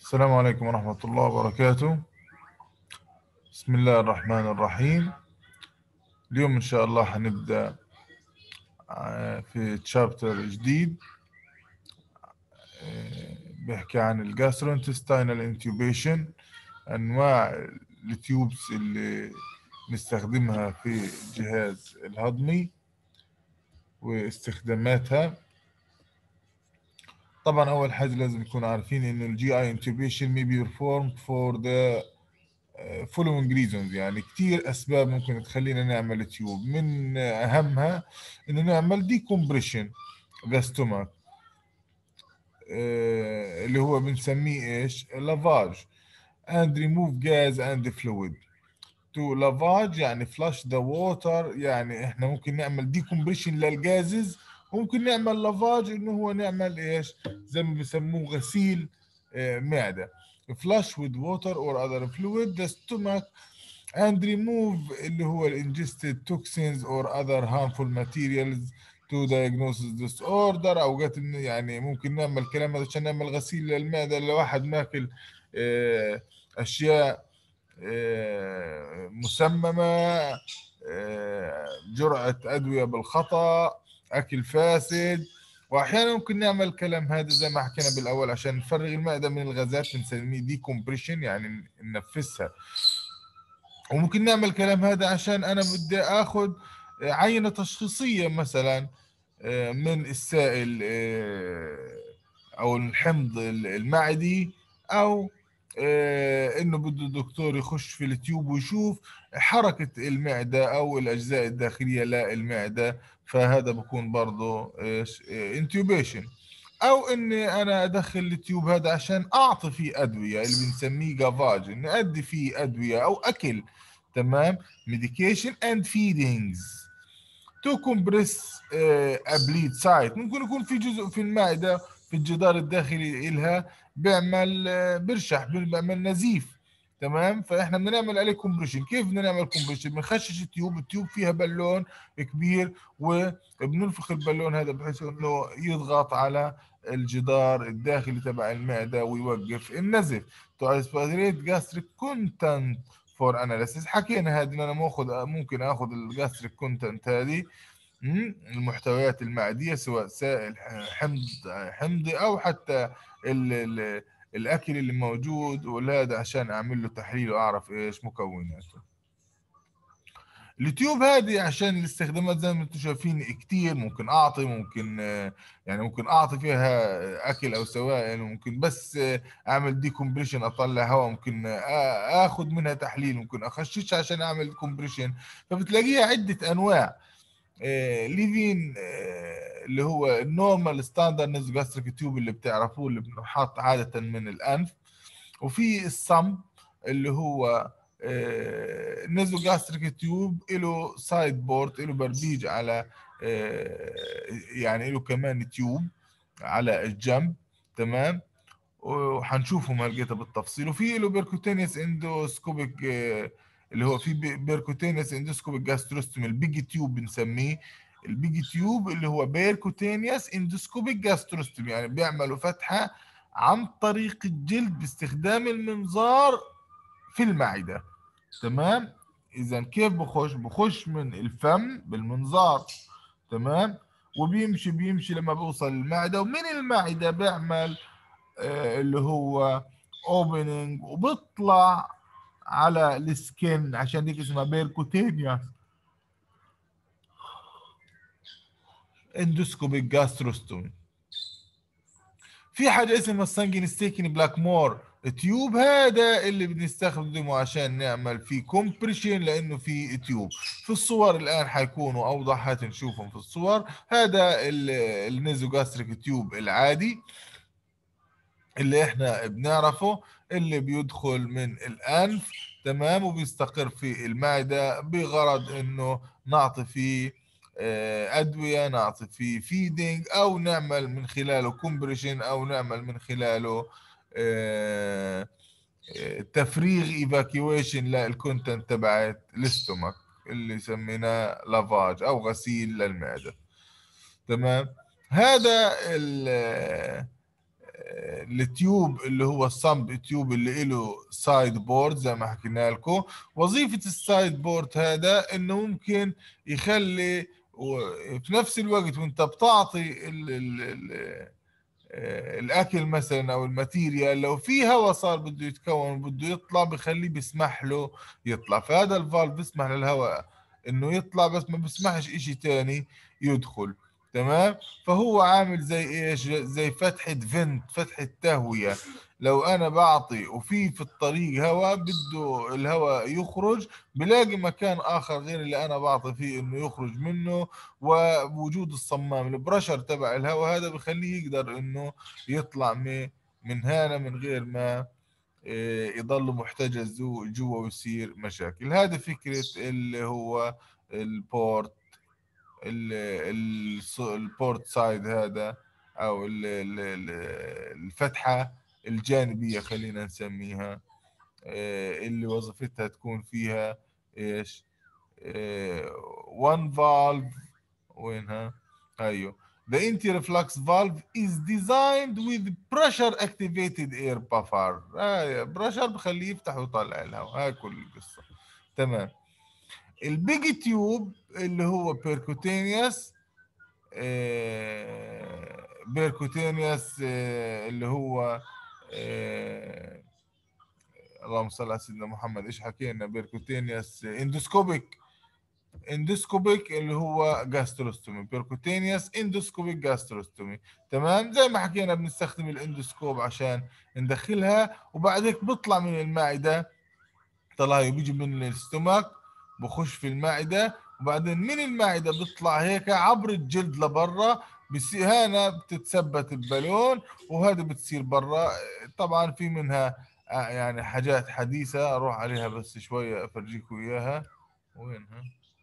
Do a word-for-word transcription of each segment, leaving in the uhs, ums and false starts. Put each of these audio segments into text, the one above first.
السلام عليكم ورحمة الله وبركاته. بسم الله الرحمن الرحيم. اليوم إن شاء الله هنبدأ آه، في تشابتر جديد آه، بيحكي عن الجاسترونتستينال انتوبيشن، أنواع التيوبس اللي نستخدمها في الجهاز الهضمي واستخداماتها. طبعا أول حاجة لازم نكون عارفين إنه الجي اي انتوبيشن may be performed for the فولوينج ريزونز، يعني كتير اسباب ممكن تخلينا نعمل تيوب. من اهمها انه نعمل ديكومبريشن ذا ستومك اللي هو بنسميه ايش؟ لافاج and remove gas and fluid. to lavage يعني flush the water، يعني احنا ممكن نعمل ديكومبريشن للجازز، وممكن نعمل لافاج انه هو نعمل ايش؟ زي ما بيسموه غسيل آه، معدة. flush with water or other fluid the stomach and remove اللي هو ال ingested toxins or other harmful materials to diagnosis disorder. اوقات إن- يعني ممكن نعمل كلام هذا عشان نعمل غسيل للمعدة لو واحد ماكل آه، اشياء آه، مسممة، آه، جرعة أدوية بالخطأ، أكل فاسد. وأحيانا ممكن نعمل كلام هذا زي ما حكينا بالأول عشان نفرغ المعدة من الغازات، بنسميه ديكومبريشن يعني ننفسها. وممكن نعمل كلام هذا عشان أنا بدي آخذ عينة تشخيصية مثلا آه، من السائل آه، او الحمض المعدي، او آه، انه بده الدكتور يخش في التيوب ويشوف حركة المعدة او الاجزاء الداخلية للمعدة. فهذا بكون برضه ايش؟ انتيوبيشن. او اني انا ادخل التيوب هذا عشان اعطي فيه ادوية اللي بنسميه جافاج، اني ادي فيه ادوية او اكل. تمام. medication and feedings تو كومبريس ابليد سايت. ممكن يكون في جزء في المعده في الجدار الداخلي إلها بيعمل آه، برشح، بيعمل نزيف. تمام. فاحنا بدنا نعمل عليه كومبريشن. كيف بدنا نعمل كومبريشن؟ بنخشش التيوب، التيوب فيها بالون كبير وبننفخ البالون هذا بحيث انه يضغط على الجدار الداخلي تبع المعده ويوقف النزف. تو اسبيريت جاستريك كونتنت فور اناليسيس. حكينا هذه، انا ماخذ ممكن اخذ الجاستريك كونتنت هذه، مم، المحتويات المعديه، سواء سائل حمض حمضي او حتى ال ال الاكل اللي موجود وهذا عشان اعمل له تحليل واعرف ايش مكوناته. اليوتيوب هذه عشان الاستخدامات زي ما انتم شايفين كتير. ممكن اعطي، ممكن آه، يعني ممكن اعطي فيها اكل او سوائل، ممكن بس آه، اعمل دي كومبريشن اطلع هواء، ممكن آه، اخذ منها تحليل، ممكن اخششها عشان اعمل كومبريشن. فبتلاقيها عدة انواع. ليفين اللي هو النورمال ستاندرد نيزوجاستريك تيوب اللي بتعرفوه، اللي بنحط عادة من الأنف. وفي الصم اللي هو نيزو جاستريك تيوب، له سايد بورد، له بربيج على آه، يعني له كمان تيوب على الجنب. تمام. وحنشوفهم هلقيتها بالتفصيل. وفي له بيركوتينيوس اندوسكوبيك اللي هو في بيركوتينيوس اندوسكوبيك جاستروستومي، البيج تيوب بنسميه. البيج تيوب اللي هو بيركوتينيوس اندوسكوبيك جاستروستومي، يعني بيعملوا فتحة عن طريق الجلد باستخدام المنظار في المعدة. تمام. اذا كيف بخش؟ بخش من الفم بالمنظار. تمام. وبيمشي بيمشي لما بيوصل المعدة، ومن المعدة بيعمل آه، اللي هو اوبننج وبيطلع على السكن، عشان ديك اسمها بيركوتينيا اندوسكوبيك جاستروستومي. في حاجه اسمها السنجين ستيكن بلاك مور تيوب، هذا اللي بنستخدمه عشان نعمل فيه كومبريشن لانه في تيوب. في الصور الان حيكونوا اوضح، هات نشوفهم في الصور. هذا النيزوجاستريك تيوب العادي اللي احنا بنعرفه، اللي بيدخل من الانف. تمام. وبيستقر في المعدة بغرض انه نعطي فيه آه، ادوية، نعطي فيه فيدنج، او نعمل من خلاله كومبريشن، او نعمل من خلاله آه، آه، تفريغ ايفاكيويشن للكونتنت تبعت الاستومك اللي سميناه لافاج او غسيل للمعدة. تمام. هذا ال التيوب اللي هو الصمب تيوب اللي له سايد بورد زي ما حكينا لكم. وظيفة السايد بورد هذا انه ممكن يخلي في نفس الوقت وانت بتعطي ال ال ال الاكل مثلا او الماتيريال، لو في هواء صار بده يتكون وبده يطلع بخليه بيسمح له يطلع. فهذا الفالف بيسمح للهواء انه يطلع بس ما بيسمحش اشي تاني يدخل. تمام. فهو عامل زي ايش، زي فتحة فنت، فتحة تهوية. لو انا بعطي وفي في الطريق هواء بده الهواء يخرج، بلاقي مكان اخر غير اللي انا بعطي فيه انه يخرج منه. ووجود الصمام البرشر تبع الهواء هذا بخليه يقدر انه يطلع من من هنا من غير ما آه، يضل محتجز جو- جوا ويصير مشاكل. هذا فكرة اللي هو البورت، ال- ال- البورت سايد هذا، او ال- ال- ال- الفتحة الجانبية خلينا نسميها، آه، اللي وظيفتها تكون فيها ايش، one valve. وينها؟ ايوه. The anti-reflux valve is designed with pressure activated air buffer. آه بريشر بخليه يفتح ويطلع الهواء. هاي كل القصة. تمام. البيج تيوب اللي هو بيركوتينيوس، آه بيركوتينيوس آه اللي هو آه اللهم صل على سيدنا محمد، ايش حكينا؟ بيركوتينيوس اندوسكوبيك. اندوسكوبيك اللي هو جاستروستومي، بيركوتينيوس اندوسكوبيك جاستروستومي. تمام. زي ما حكينا بنستخدم الاندوسكوب عشان ندخلها، وبعد هيك بيطلع من المعدة. طلع بيجي من الاستومك، بخش في المعدة، وبعدين من المعدة بيطلع هيك عبر الجلد لبرا. بصير هنا بتتثبت البالون، وهذا بتصير برا. طبعا في منها آه، يعني حاجات حديثة اروح عليها بس شوية افرجيكم اياها. وينها؟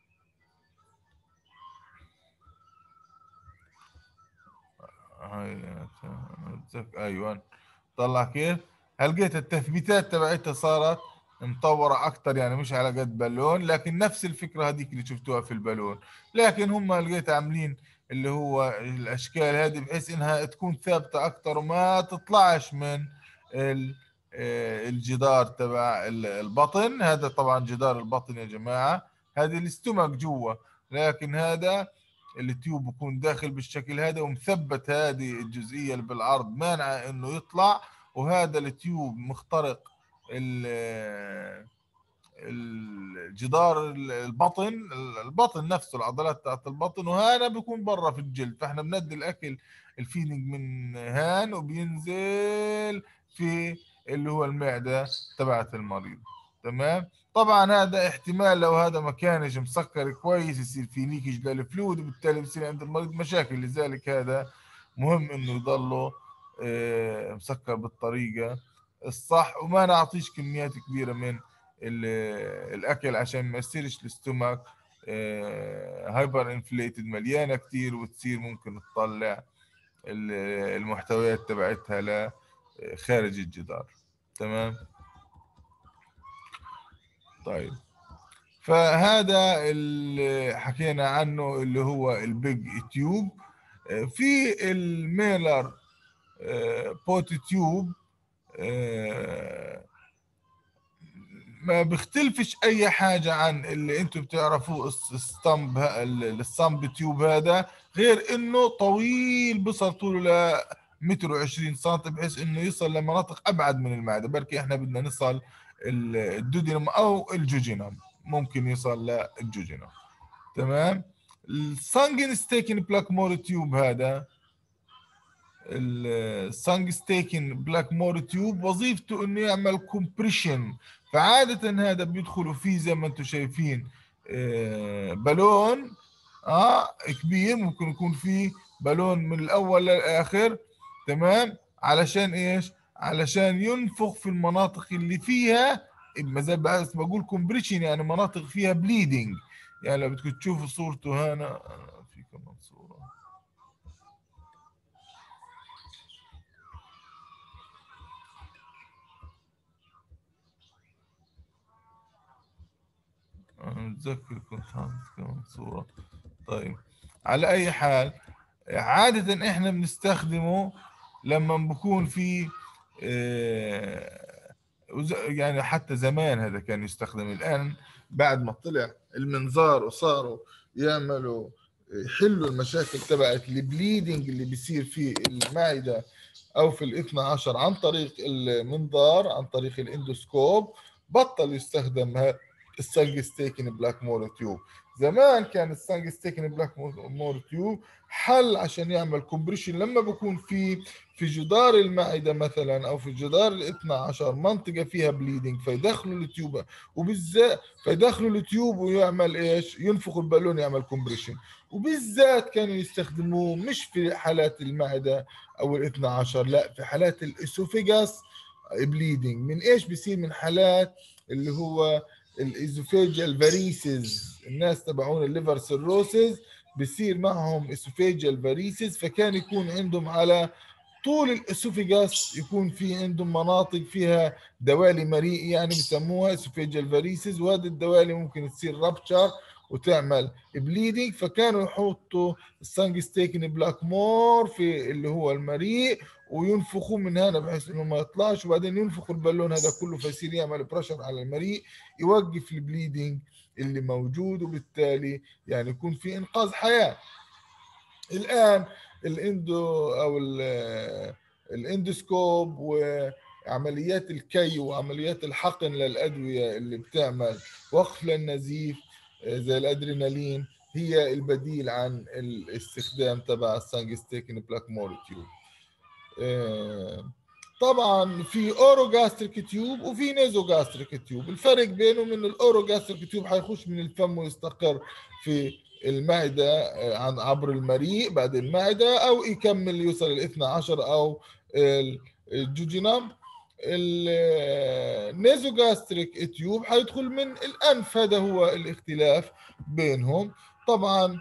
هاي أتذك- ايوه. طلع كيف. هلقيت التثبيتات تبعتها صارت مطورة أكتر، يعني مش على قد بالون، لكن نفس الفكرة هذيك اللي شفتوها في البالون. لكن هم لقيت عاملين اللي هو الأشكال هذه بحيث إنها تكون ثابتة أكتر وما تطلعش من ال- آه، الجدار تبع ال- البطن. هذا طبعا جدار البطن يا جماعة، هذه الاستومك جوا، لكن هذا التيوب بكون داخل بالشكل هذا ومثبت هذه الجزئية اللي بالعرض مانعة انه يطلع. وهذا التيوب مخترق ال- الجدار البطن، البطن نفسه، العضلات تاعت البطن، وهذا بيكون برا في الجلد. فاحنا بندي الاكل الفيدنج من هان وبينزل في اللي هو المعدة تبعت المريض. تمام. طبعا هذا احتمال لو هذا ما كانش مسكر كويس يصير في ليكج للفلويد، وبالتالي بيصير عند المريض مشاكل. لذلك هذا مهم انه يضله آه، مسكر بالطريقة الصح، وما نعطيش كميات كبيرة من ال- الاكل عشان ما يصيرش الاستومك هايبر انفليتد مليانه كتير، وتصير ممكن تطلع ال- المحتويات تبعتها ل خارج الجدار. تمام. طيب. فهذا اللي حكينا عنه اللي هو البيج تيوب. في الميلر بوت تيوب، ما بيختلفش اي حاجه عن اللي انتم بتعرفوه الس- الستامب ه- ال- الصامب تيوب هذا، غير انه طويل، بصل طوله ل متر وعشرين سنتي، بحيث انه يصل لمناطق ابعد من المعده. بركي احنا بدنا نصل ال- الدودينم او الجوجينم، ممكن يوصل للجوجينم. تمام. السانجن ستيكن بلاك مور تيوب هذا، السانج ستيكن بلاك مور تيوب وظيفته انه يعمل كومبريشن. فعادة هذا بيدخلوا فيه زي ما انتم شايفين آه، بالون اه كبير، ممكن يكون فيه بالون من الاول للاخر. تمام. علشان ايش؟ علشان ينفخ في المناطق اللي فيها، ما زي بس بقول كومبريشن، يعني مناطق فيها بليدنج. يعني لو بدكم تشوفوا صورته هنا، آه، في كمان صورة. أنا متذكر كنت حاطط كمان صورة. طيب. على أي حال، عادة إحنا بنستخدمه لما بكون في آه، يعني حتى زمان هذا كان يستخدم. الآن بعد ما طلع المنظار وصاروا يعملوا يحلوا المشاكل تبعت البليدنج اللي بيصير في المعدة أو في الاثنى عشر عن طريق المنظار، عن طريق الاندوسكوب، بطل يستخدم السانجستيكن بلاك مور تيوب. زمان كان السانجستيكن بلاك مور تيوب حل عشان يعمل كومبريشن لما بكون في في جدار المعدة مثلا أو في جدار الاثنى عشر منطقة فيها بليدنج، فيدخلوا التيوب وبالذات فيدخلوا التيوب ويعمل إيش؟ ينفخوا البالون يعمل كومبريشن. وبالذات كانوا يستخدموه مش في حالات المعدة أو الاثنى عشر، لا، في حالات الإسوفيجاس بليدنج. من إيش بيصير؟ من حالات اللي هو الإزوفيجيال فاريسز، الناس تبعون الليفر سيروسز بصير معهم اسوفيجيال فاريسز، فكان يكون عندهم على طول الاسوفيجاس يكون في عندهم مناطق فيها دوالي مريء، يعني بسموها اسوفيجيال فاريسز، وهذه الدوالي ممكن تصير رابتشر وتعمل بليدنج. فكانوا يحطوا السانجستيكن بلاك مور في اللي هو المريء وينفخوا من هنا بحيث انه ما يطلعش، وبعدين ينفخوا البالون هذا كله فيصير يعمل بريشر على المريء يوقف البليدنج اللي موجود، وبالتالي يعني يكون في انقاذ حياه. الان الاندو او الاندوسكوب وعمليات الكي وعمليات الحقن للادويه اللي بتعمل وقف للنزيف زي الادرينالين هي البديل عن الاستخدام تبع السانجستيكن بلاك مور تيوب. طبعا في اورو جاستريك تيوب وفي نيزو جاستريك تيوب. الفرق بينهم ان الاورو جاستريك تيوب حيخش من الفم ويستقر في المعدة عن عبر المريء بعد المعدة، او يكمل يوصل الاثنى عشر او الجوجينام. النيزو جاستريك تيوب حيدخل من الانف، هذا هو الاختلاف بينهم. طبعا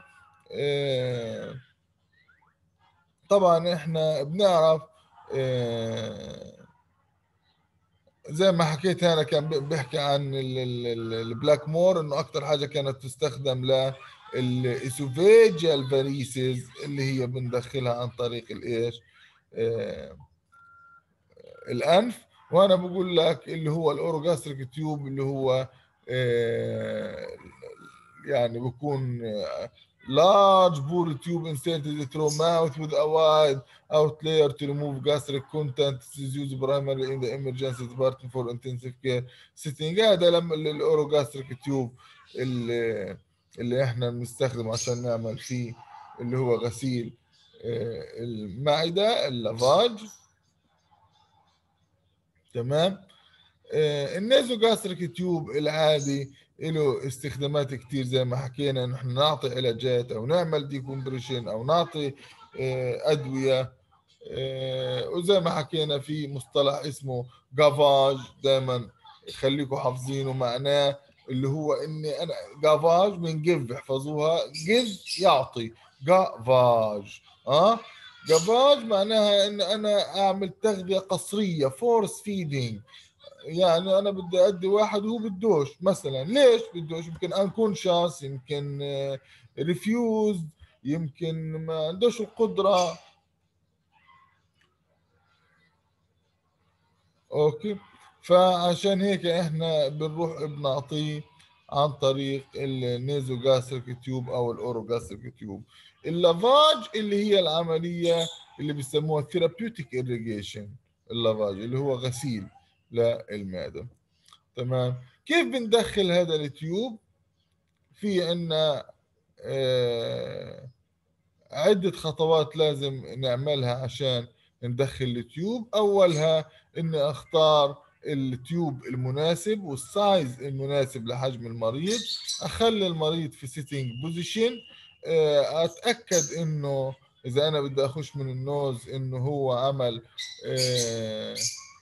طبعا احنا بنعرف زي ما حكيت انا كان بيحكي عن البلاك مور انه اكثر حاجه كانت تستخدم للاسوفيجيال فاريسز اللي هي بندخلها عن طريق الايش آه الانف. وانا بقول لك اللي هو الاوروجاستريك تيوب اللي هو آه يعني بكون large bore tube inserted through mouth with a wide out layer to remove gastric content. This is used primarily in the emergency department for intensive care setting. هذا لما الاوروجاستريك تيوب اللي اللي احنا بنستخدمه عشان نعمل فيه اللي هو غسيل المعدة، اللافاج. تمام. النيزو جاستريك تيوب العادي له استخدامات كتير زي ما حكينا، نحن نعطي علاجات او نعمل ديكومبريشن او نعطي ادويه. وزي ما حكينا في مصطلح اسمه جافاج، دائما خليكم حافظينه، معناه اللي هو اني انا جافاج من جيف، احفظوها، جيف يعطي، جافاج. اه جافاج معناها ان انا اعمل تغذيه قصريه، فورس فيدينج. يعني انا بدي ادي واحد وهو بدوش مثلا، ليش بدوش؟ يمكن انكونشاس، يمكن ريفيوز، يمكن ما عندوش القدره. اوكي. فعشان هيك احنا بنروح بنعطيه عن طريق النيزو جاستريك تيوب او الاورو جاستريك تيوب. اللافاج اللي هي العمليه اللي بيسموها ثيرابيوتيك اريجيشن، اللافاج اللي هو غسيل للمعده. تمام. كيف بندخل هذا التيوب؟ في عندنا آه عدة خطوات لازم نعملها عشان ندخل التيوب. أولها إني أختار التيوب المناسب والسايز المناسب لحجم المريض، أخلي المريض في سيتنج بوزيشن، أتأكد إنه إذا أنا بدي أخش من النوز إنه هو عمل آه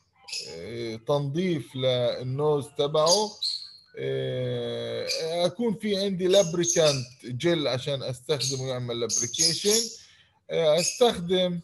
تنظيف للنوز تبعه، اكون في عندي لابريكانت جل عشان استخدمه يعمل لابريكيشن. استخدم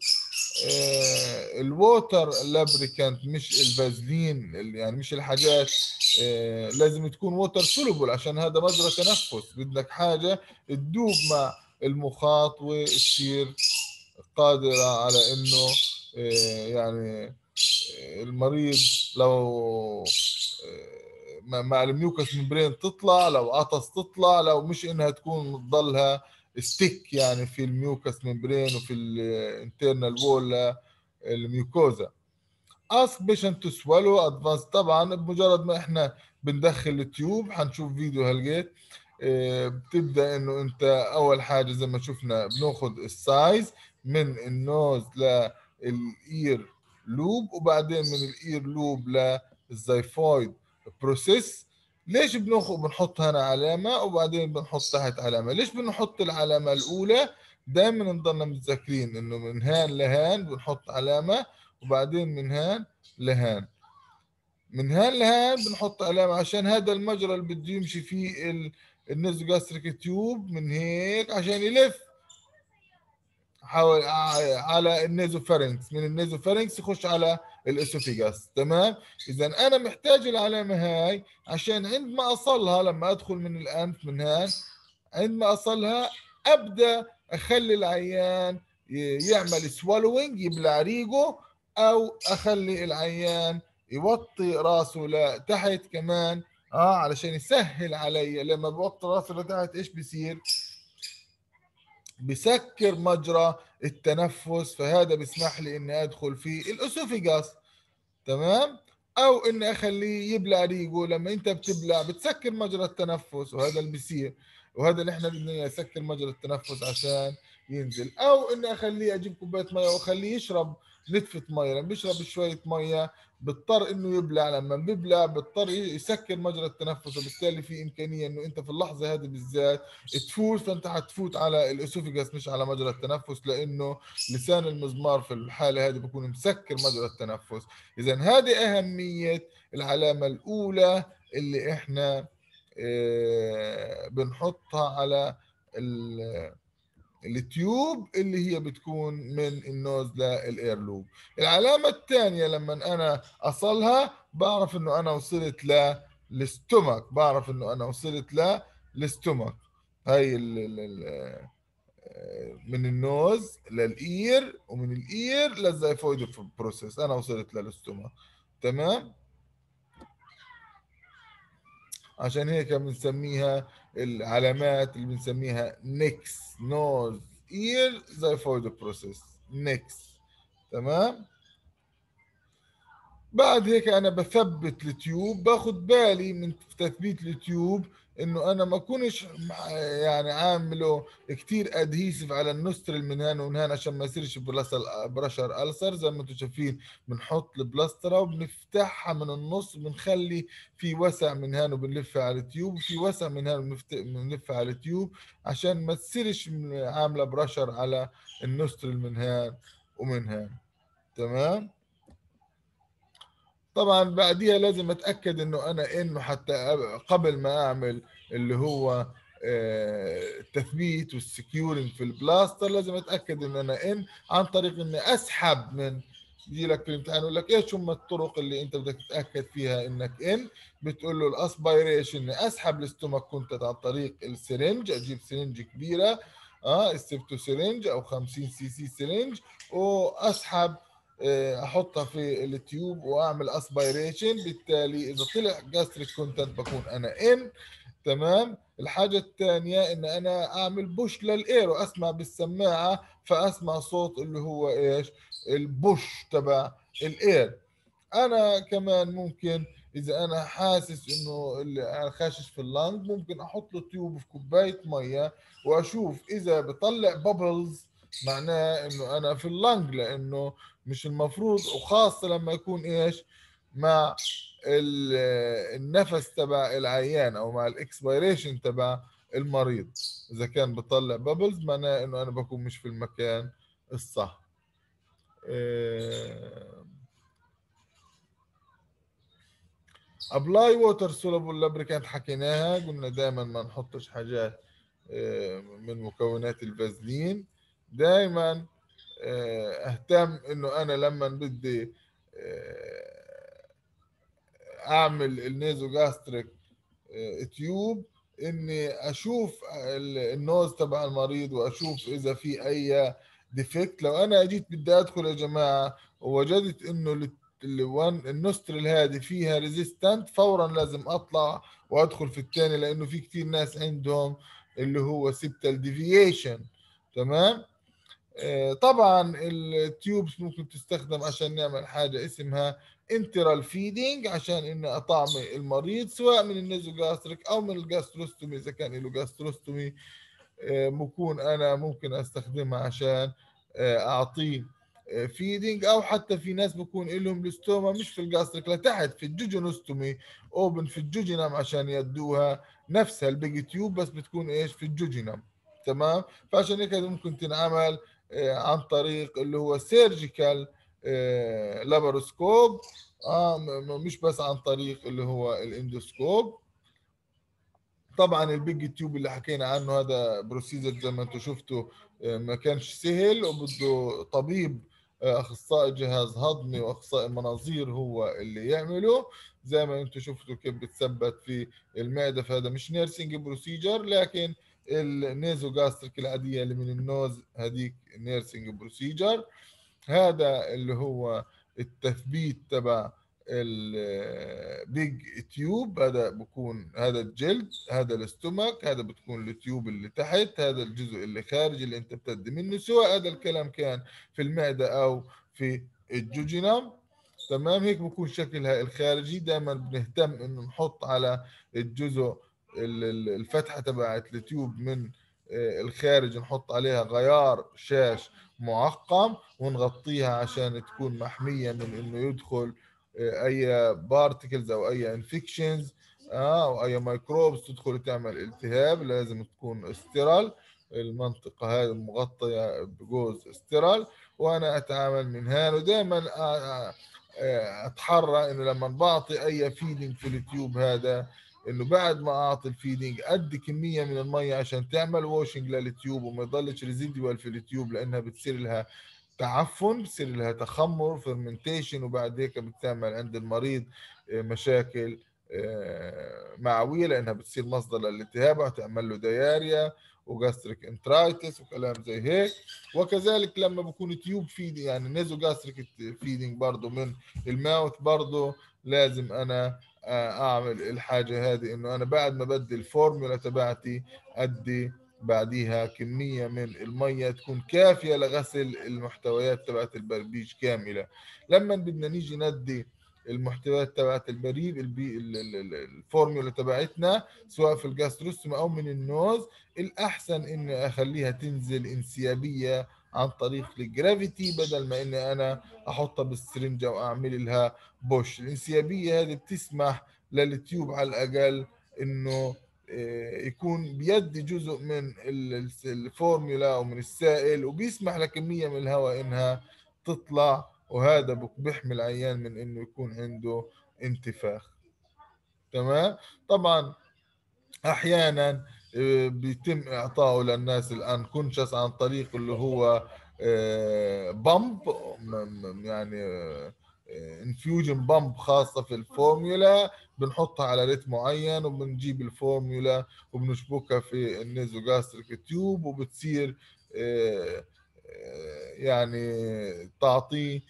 الووتر لابريكانت مش الفازلين، يعني مش الحاجات لازم تكون ووتر سولوبل عشان هذا مجرى تنفس، بدك حاجه تدوب مع المخاط وتصير قادره على انه يعني المريض لو مع الميوكس ممبرين تطلع، لو عطس تطلع، لو مش انها تكون تضلها ستيك يعني في الميوكس ممبرين وفي الانترنال وول الميوكوزا. ask patient to swallow advance. طبعا بمجرد ما احنا بندخل التيوب، هنشوف فيديو هالجيت، اه بتبدا انه انت اول حاجه زي ما شفنا بناخذ السايز من النوز للاير لوب، وبعدين من الاير لوب للزيفويد بروسيس. ليش بناخذ بنحط هنا علامه وبعدين بنحط تحت علامه؟ ليش بنحط العلامه الاولى؟ دائما نضلنا متذكرين انه من هان لهان بنحط علامه، وبعدين من هان لهان. من هان لهان بنحط علامة عشان هذا المجرى اللي بده يمشي فيه النيزوجاستريك تيوب من هيك عشان يلف حول على النيزوفارينكس، من النيزوفارينكس يخش على الاسوفيجاس. تمام. اذا انا محتاج العلامة هاي عشان عندما اصلها لما ادخل من الانف من هان، عندما اصلها ابدا اخلي العيان يعمل سوالوينج يبلع ريقه، او اخلي العيان يوطي راسه لتحت كمان، اه علشان يسهل علي. لما بوطي راسه لتحت ايش بيصير؟ بسكر مجرى التنفس، فهذا بيسمح لي اني ادخل في الاسوفيجاس. تمام. او اني اخليه يبلع ريقه. لما انت بتبلع بتسكر مجرى التنفس، وهذا اللي بيصير، وهذا اللي احنا بدنا اياه، يسكر مجرى التنفس عشان ينزل. او اني اخليه اجيب كوبايه ميه واخليه يشرب نتفه ميه. لما بيشرب شويه ميه بيضطر انه يبلع، لما بيبلع بيضطر يسكر مجرى التنفس، وبالتالي في امكانيه انه انت في اللحظه هذه بالذات تفوت، فانت حتفوت على الاسوفيجاس مش على مجرى التنفس، لانه لسان المزمار في الحاله هذه بيكون مسكر مجرى التنفس. اذا هذه اهميه العلامه الاولى اللي احنا آه، بنحطها على التيوب اللي هي بتكون من النوز للاير لوب. العلامه الثانيه لما انا اصلها بعرف انه انا وصلت للستومك، بعرف انه انا وصلت للستومك. هاي ال ال ال من النوز للاير، ومن الاير للزيفويد بروسيس انا وصلت للستومك. تمام. عشان هيك بنسميها العلامات اللي بنسميها نيكس، نوز اير زيفويد بروسيس، نيكس. تمام. بعد هيك انا بثبت التيوب، باخد بالي من تثبيت التيوب انه انا ما اكونش يعني عامله كتير ادهيسيف على النسترل من هنا ومن هنا عشان ما يصيرش برشر ألسر. زي ما انتم شايفين بنحط البلاسترة وبنفتحها من النص، بنخلي في وسع من هنا وبنلفها على التيوب، وفي وسع من هنا بنلفها على التيوب عشان ما تصيرش عامله برشر على النسترل من هنا ومن هنا. تمام. طبعا بعديها لازم اتاكد انه انا انه حتى قبل ما اعمل اللي هو آه، التثبيت والسكيورنج في البلاستر، لازم اتاكد ان انا ان عن طريق اني اسحب من، يجي لك في الامتحان يقول لك ايش هم الطرق اللي انت بدك تتاكد فيها انك ان، بتقول له الاسبيريشن، اسحب الاستومك كنت عن طريق السرنج، اجيب سرنج كبيره، اه السبتو سرنج او خمسين سي سي سرنج، واسحب آه، احطها في التيوب واعمل اسبيريشن. بالتالي اذا طلع جاستريك كونتنت بكون انا ان. تمام. الحاجة الثانية ان انا اعمل بوش للاير واسمع بالسماعة، فاسمع صوت اللي هو ايش؟ البوش تبع الاير. انا كمان ممكن اذا انا حاسس انه اللي خاشش في اللنج، ممكن احط له تيوب في كوبايه ميه واشوف اذا بطلع بابلز، معناه انه انا في اللنج، لانه مش المفروض، وخاصه لما يكون ايش مع النفس تبع العيان او مع الاكسبيريشن تبع المريض. اذا كان بطلع بابلز معناه انه انا بكون مش في المكان الصح. إيه ابلاي ووتر سولوبل لابريكانت حكيناها، قلنا دائما ما نحطش حاجات آه، من مكونات الفازلين. دائما آه، اهتم انه انا لما بدي آه، اعمل النيزو جاستريك تيوب، اني اشوف النوز تبع المريض واشوف اذا في اي ديفكت. لو انا جيت بدي ادخل يا جماعه ووجدت انه ال- الوان النوسترل هذه فيها ريزيستنت، فورا لازم اطلع وادخل في الثاني، لانه في كثير ناس عندهم اللي هو سيبتال ديفيشن. تمام. آه، طبعا التيوبس ممكن تستخدم عشان نعمل حاجة اسمها انترال فيدنج، عشان ان اطعمي المريض سواء من النيزوجاستريك او من الجاستروستومي اذا كان له جاستروستومي. آه، بكون انا ممكن استخدمها عشان آه، اعطيه فيدنج، او حتى في ناس بكون لهم الاستوما مش في الجاستريك لتحت في الجوجينوستومي، اوبن في الجوجينم، عشان يدوها نفسها البيج تيوب بس بتكون ايش في الجوجينم. تمام. فعشان هيك هذه ممكن تنعمل آه، عن طريق اللي هو سيرجيكال لاباروسكوب، آه م- م- مش بس عن طريق اللي هو الاندوسكوب. طبعا البيج تيوب اللي حكينا عنه هذا بروسيجر زي ما انتم شفتوا، آه، ما كانش سهل وبده طبيب آه، اخصائي جهاز هضمي واخصائي مناظير هو اللي يعمله. زي ما انتم شفتوا كيف بتثبت في المعده، فهذا مش نيرسينج بروسيجر، لكن النيزو جاستريك العاديه اللي من النوز هذيك نيرسينج بروسيجر. هذا اللي هو التثبيت تبع البيج تيوب. هذا بكون هذا الجلد، هذا الاستومك، هذا بتكون التيوب اللي تحت، هذا الجزء اللي خارج اللي انت بتدي منه، سواء هذا الكلام كان في المعدة او في الجوجينم. تمام. هيك بكون شكلها الخارجي. دائما بنهتم انه نحط على الجزء ال- ال- الفتحة تبعت التيوب من آه، الخارج، نحط عليها غيار شاش معقم ونغطيها عشان تكون محمية من انه يدخل آه، اي بارتكلز او اي انفكشنز اه او اي ميكروبس تدخل تعمل التهاب. لازم تكون استرال المنطقة هذه مغطية بجوز استرال، وانا اتعامل من هنا. ودائما اتحرى انه لما بعطي اي فيدنج في التيوب هذا، انه بعد ما اعطي الفيدنج ادي كميه من الميه عشان تعمل واشنج للتيوب وما يضلش ريزيدوال في التيوب، لانها بتصير لها تعفن، بصير لها تخمر فيرمنتيشن، وبعد هيك بتعمل عند المريض آه، مشاكل آه، معويه، لانها بتصير مصدر للالتهاب وهتعمل له دياريا وجاستريك انترايتس وكلام زي هيك. وكذلك لما بكون تيوب فيد يعني نيزو جاستريك فيدنج برضه من الماوث، برضه لازم انا آه، اعمل الحاجه هذه، انه انا بعد ما بدي الفورمولا تبعتي ادي بعديها كمية من المية تكون كافية لغسل المحتويات تبعت البربيج كاملة. لما بدنا نيجي ندي المحتويات تبعت البريد البي ال- ال- ال- الفورمولا تبعتنا سواء في الجاستروستوم او من النوز، الاحسن اني اخليها تنزل انسيابية عن طريق الجرافيتي، بدل ما اني انا احطها بالسرنجة واعمل لها بوش. الانسيابية هذه بتسمح للتيوب على الاقل انه آه، يكون بيدي جزء من ال- ال- الفورمولا او من السائل، وبيسمح لكمية من الهواء انها تطلع، وهذا بك- بيحمي العيان من انه يكون عنده انتفاخ. تمام. طبعا احيانا آه، بيتم اعطائه للناس الانكونشس عن طريق اللي هو بامب، يعني انفيوجن بامب خاصة في الفورمولا، بنحطها على ريت معين وبنجيب الفورمولا وبنشبكها في النيزوجاستريك تيوب، وبتصير آه، آه، يعني تعطيه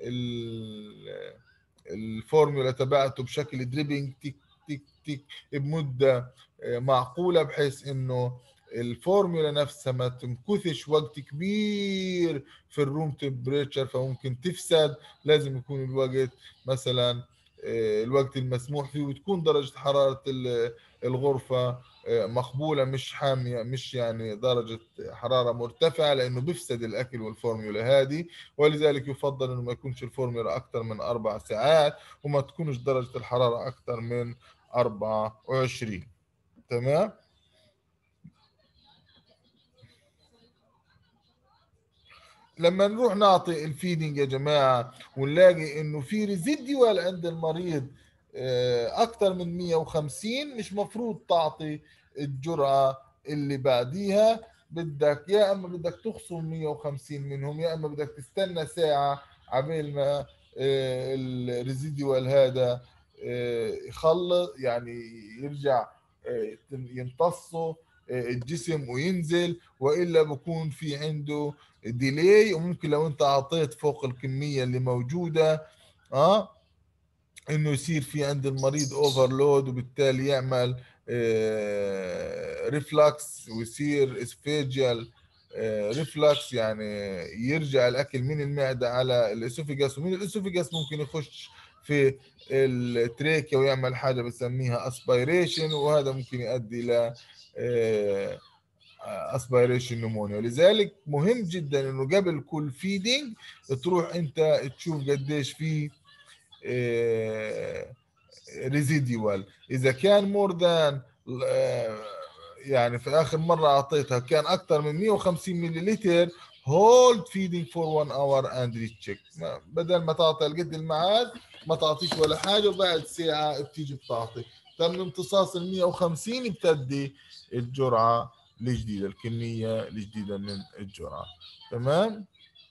ال- الفورمولا تبعته بشكل دريبنج تيك تيك تيك بمدة آه، معقولة، بحيث انه الفورمولا نفسها ما تمكثش وقت كبير في الروم تمبريتشر فممكن تفسد. لازم يكون الوقت مثلا آه، الوقت المسموح فيه، وتكون درجة حرارة ال- الغرفة آه، مقبولة، مش حامية، مش يعني درجة حرارة مرتفعة، لأنه بيفسد الأكل والفورمولا هذه. ولذلك يفضل انه ما يكونش الفورمولا اكثر من اربع ساعات، وما تكونش درجة الحرارة اكثر من اربعة وعشرين. تمام. لما نروح نعطي الفيدنج يا جماعة ونلاقي انه في ريزيديوال عند المريض آه، اكثر من مية وخمسين، مش مفروض تعطي الجرعة اللي بعديها. بدك يا اما بدك تخصم مية وخمسين منهم، يا اما بدك تستنى ساعة عبال ما الريزيديوال هذا آه، يخلص، يعني يرجع آه، يمتصه الجسم وينزل، والا بكون في عنده ديلي، وممكن لو انت اعطيت فوق الكميه اللي موجوده اه انه يصير في عند المريض اوفرلود، وبالتالي يعمل ريفلكس، ويصير اسفيجيال ريفلكس، يعني يرجع الاكل من المعده على الاسوفيجاس، ومن الاسوفيجاس ممكن يخش في التريكيا ويعمل حاجه بسميها اسبيريشن، وهذا ممكن يؤدي الى اسبيريشن نمونيا. لذلك مهم جدا انه قبل كل فيدنج تروح انت تشوف قديش في ريزيديوال. اذا كان مور ذان، يعني في اخر مره اعطيتها كان اكثر من مية وخمسين ملي لتر، هولد فيدنج فور واحد اور اند ريتشيك، بدل ما تعطي قد الميعاد ما تعطيش ولا حاجه، وبعد ساعه بتيجي بتعطي. تم امتصاص ال مية وخمسين، بتدي الجرعه الجديده، الكميه الجديده من الجرعه. تمام.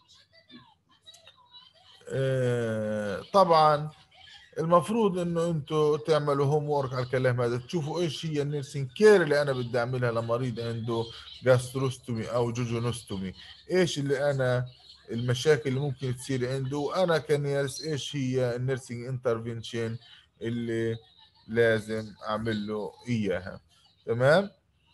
آه طبعا المفروض انه انتوا تعملوا هوم وورك على الكلام هذا، تشوفوا ايش هي النيرسين كير اللي انا بدي اعملها لمريض عنده جاستروستومي او جوجونوستومي، ايش اللي انا المشاكل اللي ممكن تصير عنده، وانا كنيرس ايش هي النيرسينج انترفنشن اللي لازم اعمل له اياها. تمام.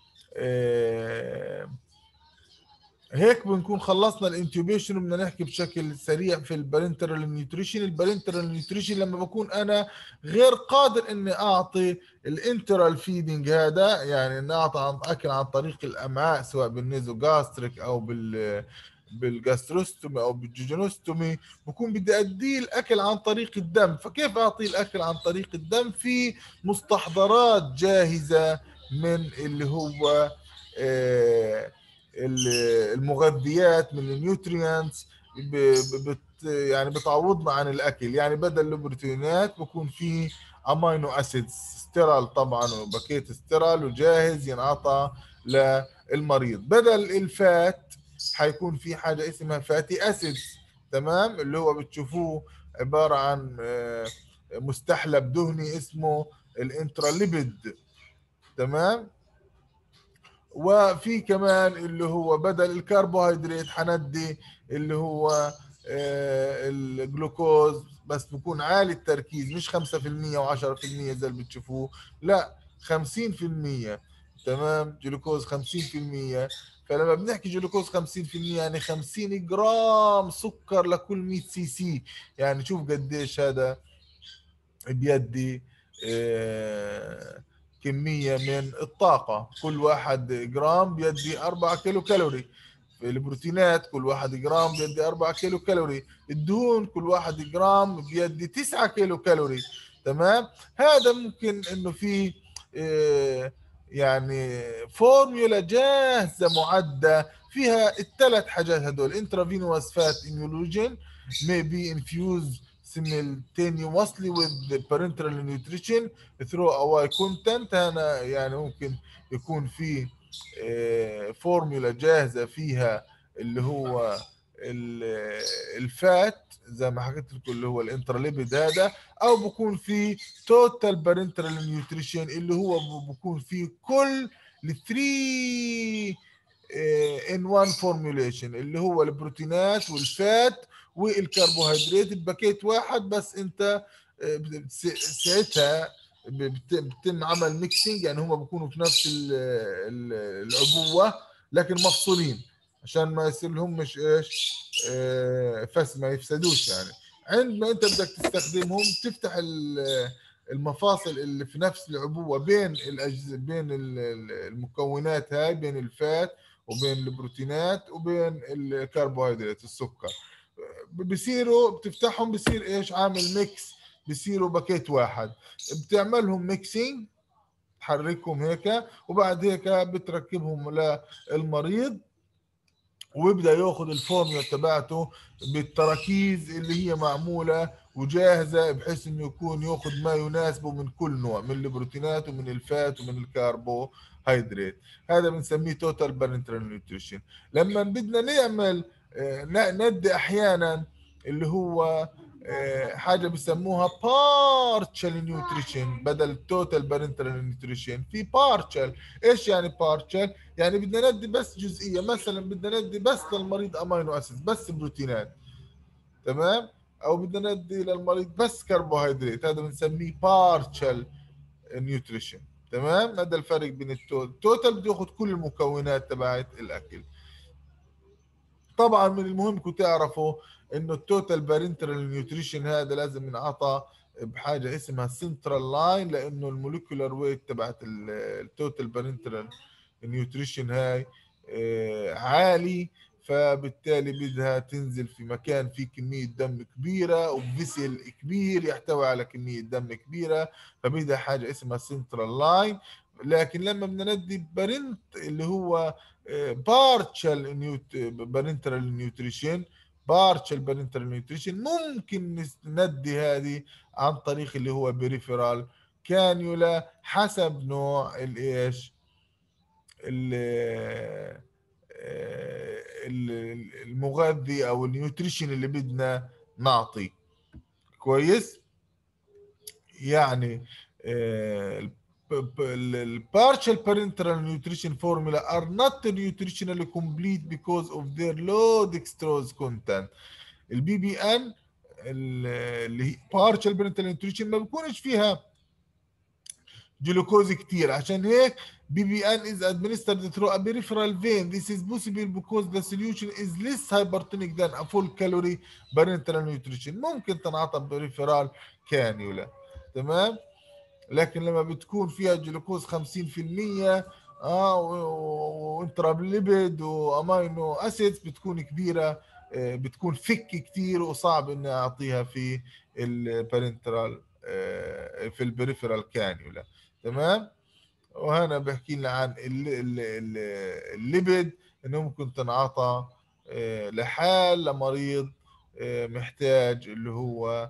آه هيك بنكون خلصنا الانتوبيشن، وبدنا نحكي بشكل سريع في البارنترال نيوتريشن. البارنترال نيوتريشن لما بكون انا غير قادر اني اعطي الانترال فيدنج هذا، يعني اني اعطي عن اكل عن طريق الامعاء سواء بالنيزوغاستريك او بال بالجاستروستومي او بالجوجينوستومي، بكون بدي اديه الاكل عن طريق الدم. فكيف اعطيه الاكل عن طريق الدم؟ في مستحضرات جاهزه من اللي هو آه المغذيات، من النيوتريانتس، بت يعني بتعوضنا عن الاكل. يعني بدل البروتينات بكون في امينو اسيدز ستيرال طبعا، وباكيت ستيرال وجاهز ينعطى للمريض. بدل الفات حيكون في حاجه اسمها فاتي اسيدز. تمام. اللي هو بتشوفوه عباره عن مستحلب دهني اسمه الانتراليبيد. تمام. وفي كمان اللي هو بدل الكربوهيدرات حندي اللي هو آه، الجلوكوز، بس بكون عالي التركيز، مش خمسة في المية و10% زي اللي بتشوفوه، لا خمسين في المية. تمام. جلوكوز خمسين في المية. فلما بنحكي جلوكوز خمسين في المية يعني خمسين جرام سكر لكل مية سي سي. يعني شوف قديش هذا بيدي آه، كمية من الطاقة. كل واحد جرام بيدي أربعة كيلو كالوري. في البروتينات كل واحد جرام بيدي أربعة كيلو كالوري. الدهون كل واحد جرام بيدي تسعة كيلو كالوري. تمام. هذا ممكن انه في آه، يعني فورميولا جاهزة معدة فيها الثلاث حاجات هدول: intravenous fat immunogen may be infused simultaneously with the parenteral nutrition through a Y content. هنا يعني ممكن يكون في فورمولا جاهزة فيها اللي هو الفات زي ما حكيت لكم اللي هو الانتراليبيد هذا، او بكون في توتال بارنترال نيوتريشن اللي هو بكون فيه كل الثري ان وان فورموليشن اللي هو البروتينات والفات والكربوهيدرات بباكيت واحد. بس انت ساعتها بتم عمل ميكسينج، يعني هم بيكونوا في نفس العبوه لكن مفصولين عشان ما يصير لهم مش ايش فس ما يفسدوش. يعني عندما انت بدك تستخدمهم تفتح المفاصل اللي في نفس العبوه بين الأجز... بين المكونات هاي، بين الفات وبين البروتينات وبين الكربوهيدرات السكر، بصيروا بتفتحهم بصير ايش عامل ميكس، بصيروا باكيت واحد. بتعملهم ميكسينج، تحركهم هيك، وبعد هيك بتركبهم للمريض ويبدا ياخذ الفورمولا تبعته بالتراكيز اللي هي معموله وجاهزه، بحيث انه يكون ياخذ ما يناسبه من كل نوع من البروتينات ومن الفات ومن الكربوهيدرات. هذا بنسميه توتال بارنترال نيوتريشن. لما بدنا نعمل ندي احيانا اللي هو حاجه بسموها بارشال نيوتريشن بدل التوتال بارنتال نيوتريشن، في بارشال. ايش يعني بارشال؟ يعني بدنا ندي بس جزئيه، مثلا بدنا ندي بس للمريض امينو اسيد بس بروتينات، تمام، او بدنا ندي للمريض بس كربوهيدرات، هذا بنسميه بارشال نيوتريشن، تمام. هذا الفرق بين التوتال. التوتال بده ياخذ كل المكونات تبعت الاكل. طبعا من المهم كنت تعرفوا انه التوتال بارنترال نيوتريشن هذا لازم ينعطى بحاجه اسمها سنترال لاين، لانه الموليكولار ويت تبعت التوتال بارنترال النيوتريشن هاي آه، عالي، فبالتالي بدها تنزل في مكان فيه كمية دم كبيرة وبفسل كبير يحتوي على كمية دم كبيرة، فبدها حاجة اسمها سنترال لاين. لكن لما بدنا ندي بارنت اللي هو بارتشال نيوت بارنترال نيوتريشن، بارتشال بارنترال نيوتريشن ممكن ندي هذه عن طريق اللي هو بريفرال كانيولا، حسب نوع الايش المغذي او النيوتريشن اللي بدنا نعطيه. كويس. يعني البارشال parenteral nutrition formula are not nutritionally complete because of their low dextrose content. البي بي ان اللي هي partial parenteral nutrition ما بيكونش فيها جلوكوز كتير، عشان هيك بي بي ان is administered through a peripheral vein. This is possible because the solution is less hypertonic than a full calorie parenteral nutrition. ممكن تنعطى بريفرال كانيولا، تمام. لكن لما بتكون فيها جلوكوز خمسين في المية اه وانترابليبيد وامينو اسيدز بتكون كبيره، آه، بتكون فك كتير وصعب اني اعطيها في البارنترال في البريفرال كانيولا، تمام. وهنا بحكي لنا عن الليبيد انه ممكن تنعطى آه، لحال لمريض آه، محتاج اللي هو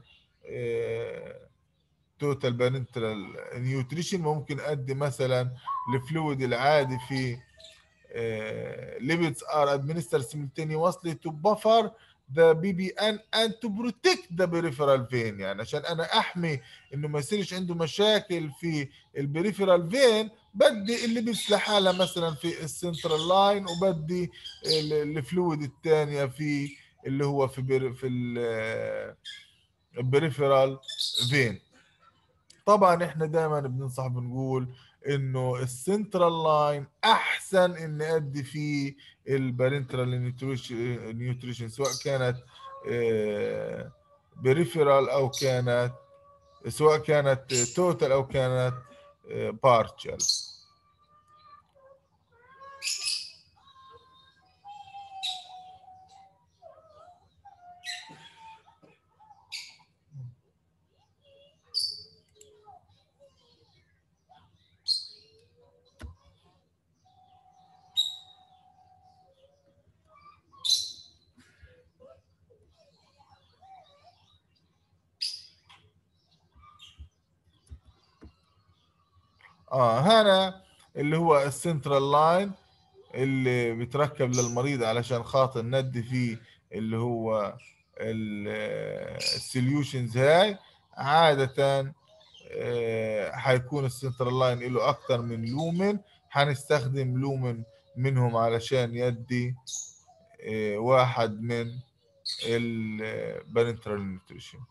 توتال بارنترال نيوتريشن. ممكن ادي مثلا الفلويد العادي في lipids are administered simultaneously to buffer the بي بي ان and to protect the peripheral vein، يعني عشان انا احمي انه ما يصيرش عنده مشاكل في البريفرال فين، بدي الليبيدز لحالها مثلا في السنترال لاين، وبدي الفلويد الثانيه في اللي هو في بر في البريفرال فين. طبعا احنا دائما بننصح بنقول انه السنترال لاين احسن ان ادي فيه البارنترال نيوتريشن، سواء كانت بريفرال او كانت سواء كانت توتال او كانت بارشال. اه هنا اللي هو السنترال لاين اللي بيتركب للمريض علشان خاطر ندي فيه اللي هو السوليوشنز هاي. عادة آه، حيكون السنترال لاين له اكثر من لومن، حنستخدم لومن منهم علشان يدي آه، واحد من البارنترال نيوتريشن.